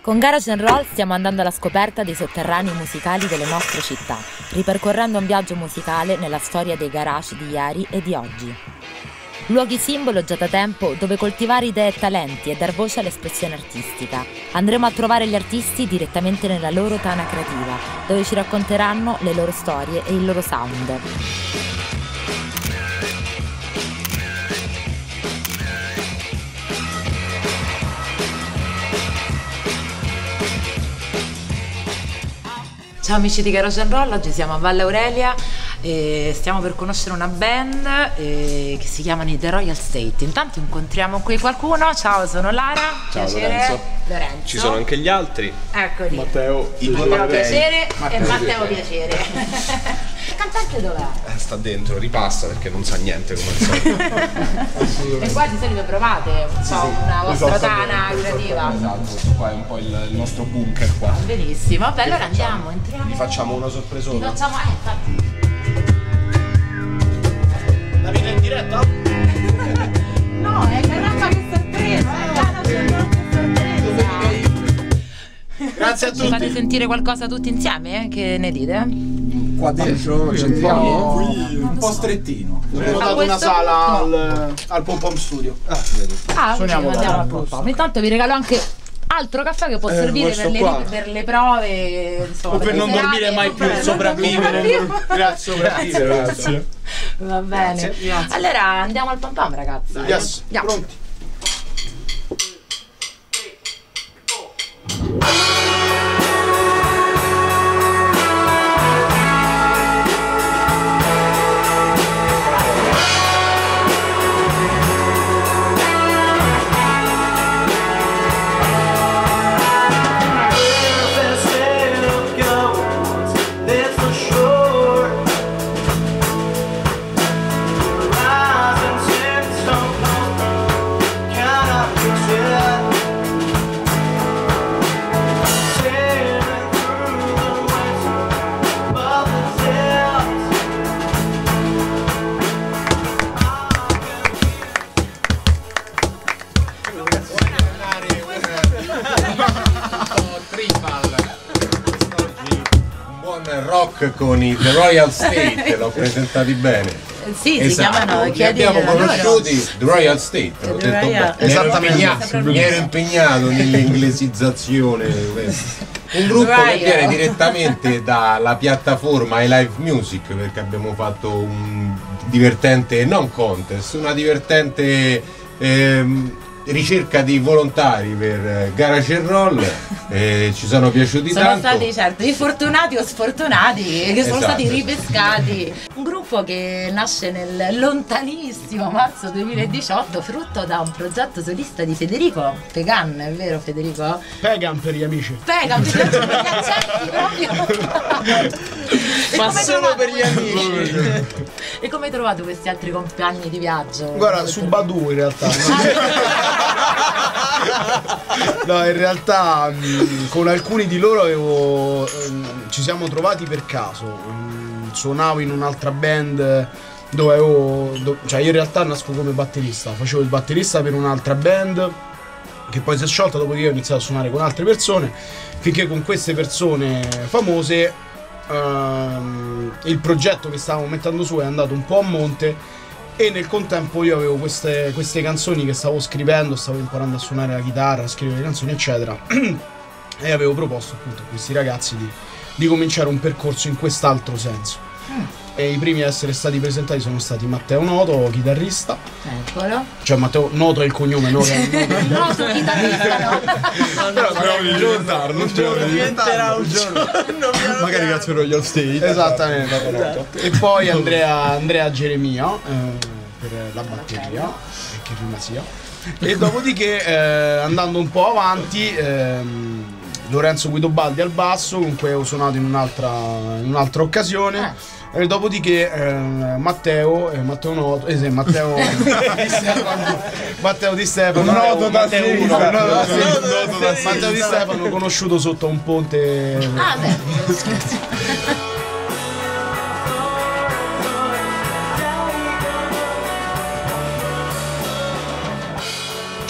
Con Garage and Roll stiamo andando alla scoperta dei sotterranei musicali delle nostre città, ripercorrendo un viaggio musicale nella storia dei garage di ieri e di oggi. Luoghi simbolo già da tempo dove coltivare idee e talenti e dar voce all'espressione artistica. Andremo a trovare gli artisti direttamente nella loro tana creativa, dove ci racconteranno le loro storie e il loro sound. Ciao amici di Garage and Roll, oggi siamo a Valle Aurelia e stiamo per conoscere una band che si chiamano i The Royal State. Intanto incontriamo qui qualcuno. Ciao, sono Lara. Ciao, piacere. Lorenzo. Ci sono anche gli altri. Eccoli. Matteo. Matteo piacere e Matteo piacere. Il cantante dov'è? Sta dentro, ripassa perché non sa niente come al solito. E qua di solito provate un po' una vostra tana creativa. Esatto, qua è un po' il nostro bunker qua. Benissimo, vabbè, allora andiamo, entriamo. Vi facciamo una sorpresona. Vi facciamo, infatti. La vita in diretta? No, è caramba che sorpresa! Grazie a tutti! Ci fate sentire qualcosa tutti insieme? Che ne dite? Qua dentro sentiamo un po' strettino. Abbiamo dato una sala al Pom Pom Studio. Suoniamo, andiamo al Pom Pom. Intanto vi regalo anche altro caffè che può servire per le prove, insomma, o per non dormire mai più, sopravvivere. Grazie, sopravvivere. Grazie. Va bene. Grazie. Allora andiamo al Pom Pom, ragazzi. Yes. Pronti? Rock con i The Royal State, l'ho presentati bene. Sì, esatto. Si chiamano, li abbiamo conosciuti The Royal State, l'ho detto bene. Mi ero impegnato nell'inglesizzazione. Un gruppo che viene direttamente dalla piattaforma iLive Music, perché abbiamo fatto un divertente non contest, una divertente ricerca di volontari per Garage and Roll. Ci sono piaciuti sono tanto. Stati certo i fortunati o sfortunati che sono Esatto. stati ripescati. Un gruppo che nasce nel lontanissimo marzo 2018 frutto da un progetto solista di Federico Pegan, è vero Federico? Pegan per gli amici. Pegan per gli accenti proprio. Ma solo per gli amici. E come hai trovato questi altri compagni di viaggio? Guarda, su Badu in realtà. No, in realtà con alcuni di loro ci siamo trovati per caso. Suonavo in un'altra band dove cioè io in realtà nasco come batterista, facevo il batterista per un'altra band che poi si è sciolta, dopodiché ho iniziato a suonare con altre persone, finché con queste persone famose il progetto che stavamo mettendo su è andato un po' a monte. E nel contempo io avevo queste canzoni che stavo scrivendo, stavo imparando a suonare la chitarra, a scrivere canzoni eccetera e avevo proposto appunto a questi ragazzi di cominciare un percorso in quest'altro senso. E i primi a essere stati presentati sono stati Matteo Noto, chitarrista. Eccolo. Cioè Matteo Noto è il cognome, Noto chitarrista, no? Però speriamo di ricordarlo, Diventerà un giorno. magari grazie a Royal State. Esattamente. E poi Andrea Geremia per la batteria, che rima sia. E dopodiché andando un po' avanti Lorenzo Guidobaldi al basso, con cui ho suonato in un'altra occasione. E dopodiché Matteo Noto, Matteo Di Stefano, Matteo Di Stefano conosciuto sotto un ponte. Ah, beh.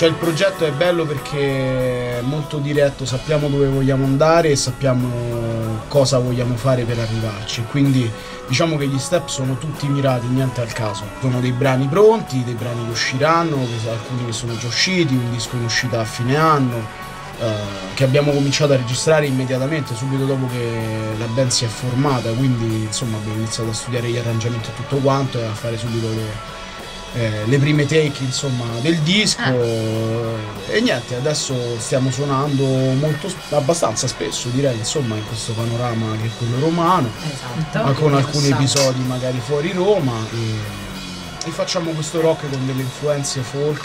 Cioè il progetto è bello perché è molto diretto, sappiamo dove vogliamo andare e sappiamo cosa vogliamo fare per arrivarci, quindi diciamo che gli step sono tutti mirati, niente al caso. Sono dei brani pronti, dei brani che usciranno, alcuni che sono già usciti, un disco in uscita a fine anno, che abbiamo cominciato a registrare immediatamente, subito dopo che la band si è formata, quindi insomma abbiamo iniziato a studiare gli arrangiamenti e tutto quanto e a fare subito le prime take insomma del disco e niente, adesso stiamo suonando abbastanza spesso, direi, insomma, in questo panorama che è quello romano, esatto, ma con alcuni episodi magari fuori Roma e facciamo questo rock con delle influenze folk,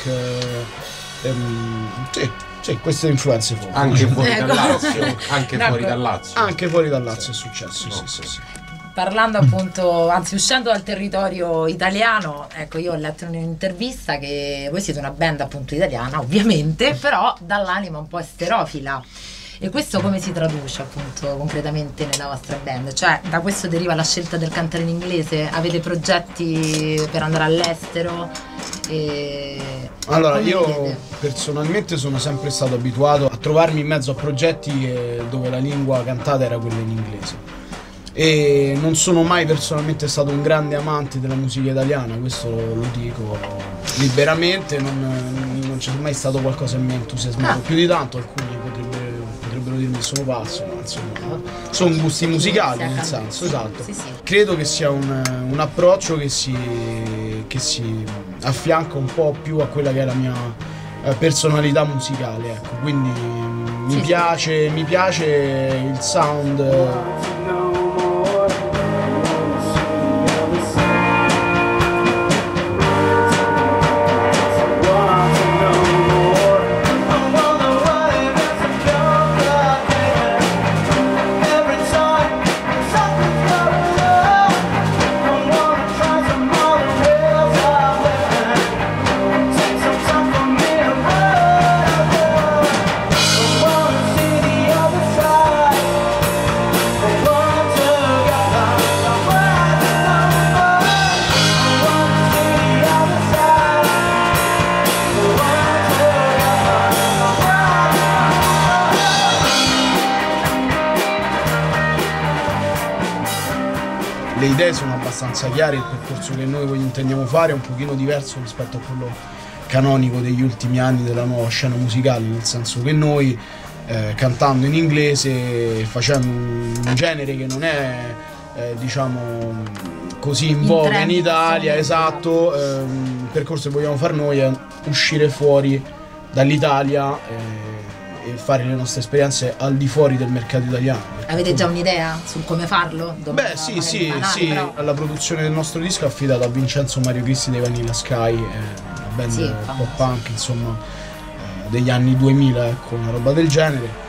sì, queste influenze folk. Anche fuori dal Lazio, fuori dal Lazio. Anche fuori dal Lazio è successo, sì. Parlando appunto, anzi uscendo dal territorio italiano, ecco, io ho letto in un'intervista che voi siete una band appunto italiana, ovviamente, però dall'anima un po' esterofila. E questo come si traduce appunto concretamente nella vostra band? Cioè, da questo deriva la scelta del cantare in inglese? Avete progetti per andare all'estero? Allora, io personalmente sono sempre stato abituato a trovarmi in mezzo a progetti dove la lingua cantata era quella in inglese. E non sono mai personalmente stato un grande amante della musica italiana, questo lo dico liberamente, non c'è mai stato qualcosa che mi ha entusiasmato più di tanto. Alcuni potrebbero dirmi che sono pazzo, ma insomma sono gusti musicali, nel senso, esatto. Sì. Credo che sia un approccio che si affianca un po' più a quella che è la mia personalità musicale, ecco. Quindi mi piace il sound. Le idee sono abbastanza chiare, il percorso che noi intendiamo fare è un pochino diverso rispetto a quello canonico degli ultimi anni della nuova scena musicale, nel senso che noi cantando in inglese, facendo un genere che non è diciamo così in voga in Italia, esatto, il percorso che vogliamo fare noi è uscire fuori dall'Italia e fare le nostre esperienze al di fuori del mercato italiano. Avete già un'idea su come farlo? Beh, sì, però la produzione del nostro disco è affidata a Vincenzo Mario Cristi dei Vanilla Sky, una band pop punk, insomma, degli anni 2000, ecco, una roba del genere,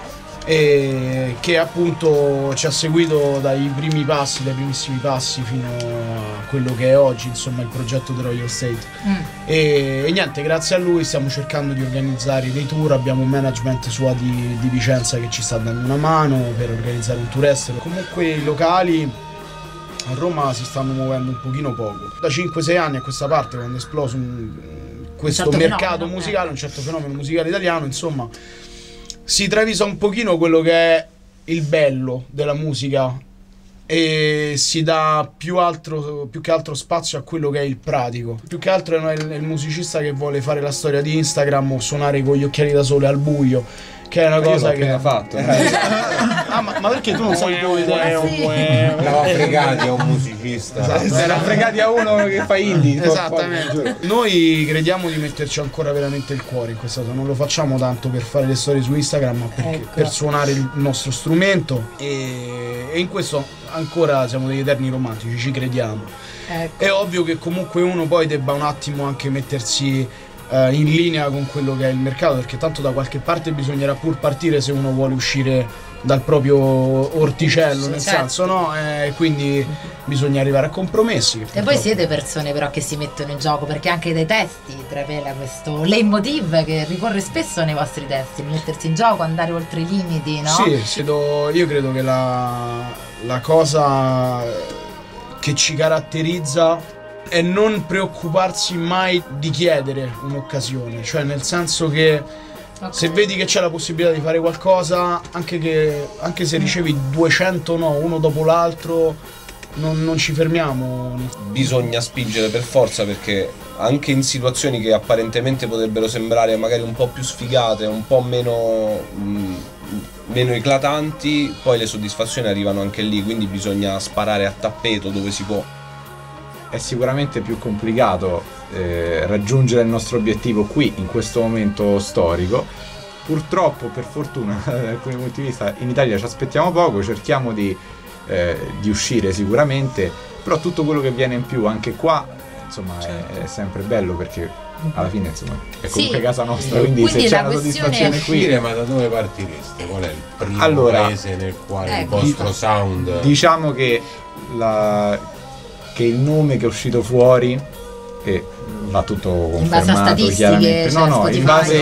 e che appunto ci ha seguito dai primissimi passi fino a quello che è oggi, insomma, il progetto The Royal State. E niente, grazie a lui stiamo cercando di organizzare dei tour, abbiamo un management sua di Vicenza che ci sta dando una mano per organizzare un tour estero. Comunque i locali a Roma si stanno muovendo un pochino poco. Da 5-6 anni a questa parte, quando è esploso questo mercato musicale, un certo fenomeno musicale italiano, insomma, si travisa un pochino quello che è il bello della musica e si dà più che altro spazio a quello che è il pratico. Più che altro è il musicista che vuole fare la storia di Instagram o suonare con gli occhiali da sole al buio, che è una cosa che ha fatto. Ma perché tu non sai dove l'aveva fregati a un musicista, esatto. Se era fregati a uno che fa indie. Esattamente. Noi crediamo di metterci ancora veramente il cuore in questa cosa, non lo facciamo tanto per fare le storie su Instagram, ma per suonare il nostro strumento e in questo ancora siamo degli eterni romantici, ci crediamo. È ovvio che comunque uno poi debba un attimo anche mettersi in linea con quello che è il mercato, perché tanto da qualche parte bisognerà pur partire se uno vuole uscire dal proprio orticello, nel senso, no? Quindi bisogna arrivare a compromessi. E voi siete persone però che si mettono in gioco, perché anche dai testi trapela questo leitmotiv che ricorre spesso nei vostri testi, mettersi in gioco, andare oltre i limiti, no? Sì, io credo che la cosa che ci caratterizza è non preoccuparsi mai di chiedere un'occasione, cioè nel senso che se vedi che c'è la possibilità di fare qualcosa, anche se ricevi 200 no, uno dopo l'altro, non ci fermiamo. Bisogna spingere per forza, perché anche in situazioni che apparentemente potrebbero sembrare magari un po' più sfigate, un po' meno eclatanti, poi le soddisfazioni arrivano anche lì, quindi bisogna sparare a tappeto dove si può. È sicuramente più complicato raggiungere il nostro obiettivo qui in questo momento storico. Purtroppo, per fortuna, da alcuni punti di vista, in Italia ci aspettiamo poco, cerchiamo di uscire sicuramente, però tutto quello che viene in più anche qua, insomma, è sempre bello, perché alla fine, insomma, è comunque casa nostra, quindi se c'è una soddisfazione qui. Ma da dove partireste? Qual è il primo paese nel quale il vostro sound? Diciamo che il nome che è uscito fuori, e va tutto confermato chiaramente, in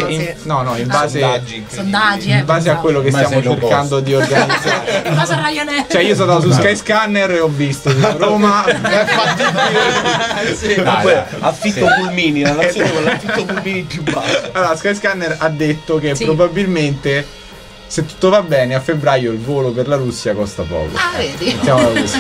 base a quello che stiamo cercando di organizzare. Cioè io sono andato su Skyscanner e ho visto Roma è fattibile. Affitto pulmini, la nazione con l'affitto pulmini più basso. Allora Skyscanner ha detto che probabilmente, se tutto va bene, a febbraio il volo per la Russia costa poco. Vedi? Siamo così.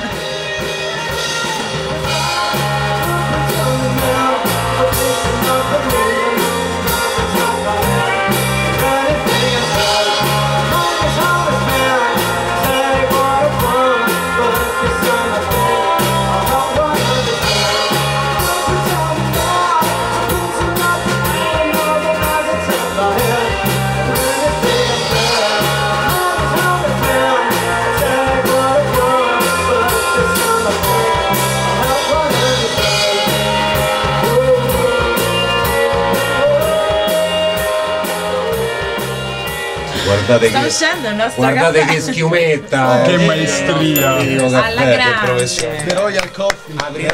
Guardate che schiumetta, che maestria, alla grande, The Royal Coffee.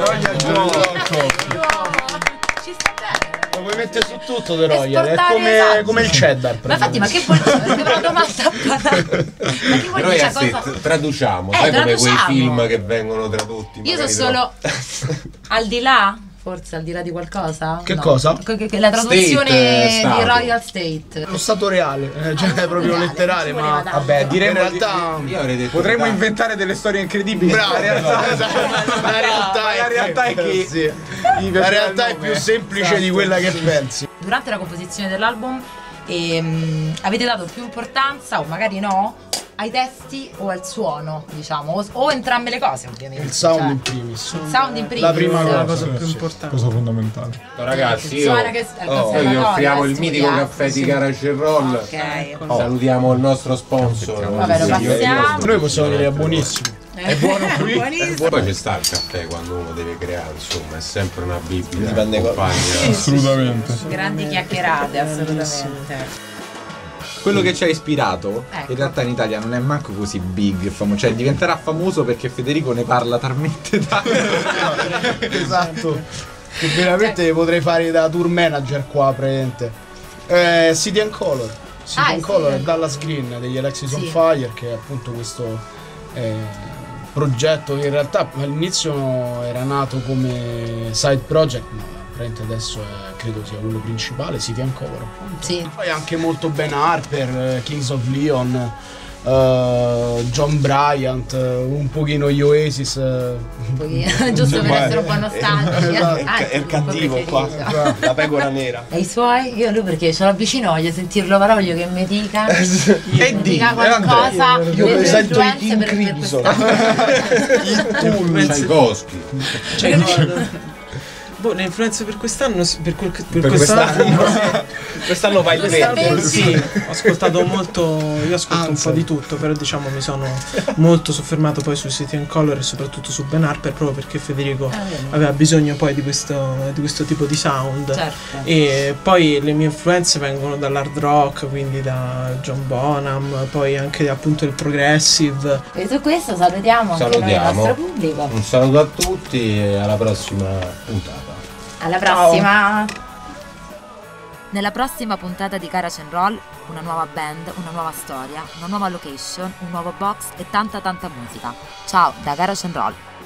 Ci sta bene. Lo puoi mettere su tutto The Royal, è come il cheddar. Ma infatti, ma che vuol dire? Perché una domanda ma che vuol dire cosa? Traduciamo, sai come quei film che vengono tradotti. Io so solo al di là. Forse al di là di qualcosa? Che cosa? La traduzione di Royal State. Lo stato reale, cioè è proprio letterale, ma vabbè, diremo in realtà io avrei detto potremmo inventare delle storie incredibili. Bravo, La realtà è che la realtà è più semplice di quella che pensi. Durante la composizione dell'album avete dato più importanza, o magari no, ai testi o al suono, diciamo, o entrambe le cose, ovviamente. Il sound in primis. Il sound in primis. La prima la cosa più importante. Cosa fondamentale. Ragazzi, noi vi offriamo il mitico caffè di Garage Roll. Ok. Salutiamo il nostro sponsor. Vabbè, lo passiamo. Noi possiamo dire è buonissimo. È buono qui. Poi ci sta il caffè quando uno deve creare, insomma, è sempre una biblia. Dipende compagna. Assolutamente. Grandi chiacchierate, assolutamente. Quello che ci ha ispirato, ecco, in realtà in Italia non è manco così big, cioè diventerà famoso perché Federico ne parla talmente tanto. Esatto. Che veramente potrei fare da tour manager qua, praticamente. City and Color. City and Color è Dallas Green degli Alexis on Fire, che è appunto questo progetto che in realtà all'inizio era nato come side project, ma adesso credo sia quello principale, City and Color, appunto. Sì. Poi anche molto Ben Harper, Kings of Leon, John Bryant, un pochino gli Oasis, giusto per essere un po' nostalgici. È il cattivo qua, la pecora nera. E i suoi? Io lui perché ce l'ho vicino, voglio sentirlo, però voglio che mi dica qualcosa. Io mi sento in Crimson. Tchaikovsky. Le influenze per quest'anno, quest'anno vai bene. Sì, ho ascoltato molto, io ascolto un po' di tutto, però diciamo mi sono molto soffermato poi su City and Color e soprattutto su Ben Harper, proprio perché Federico aveva bisogno poi di questo tipo di sound. Certo. E poi le mie influenze vengono dall'hard rock, quindi da John Bonham, poi anche appunto il progressive. E su questo salutiamo anche noi il nostro pubblico. Un saluto a tutti e alla prossima puntata. Alla prossima! Nella prossima puntata di Garage and Roll, una nuova band, una nuova storia, una nuova location, un nuovo box e tanta musica. Ciao da Garage and Roll!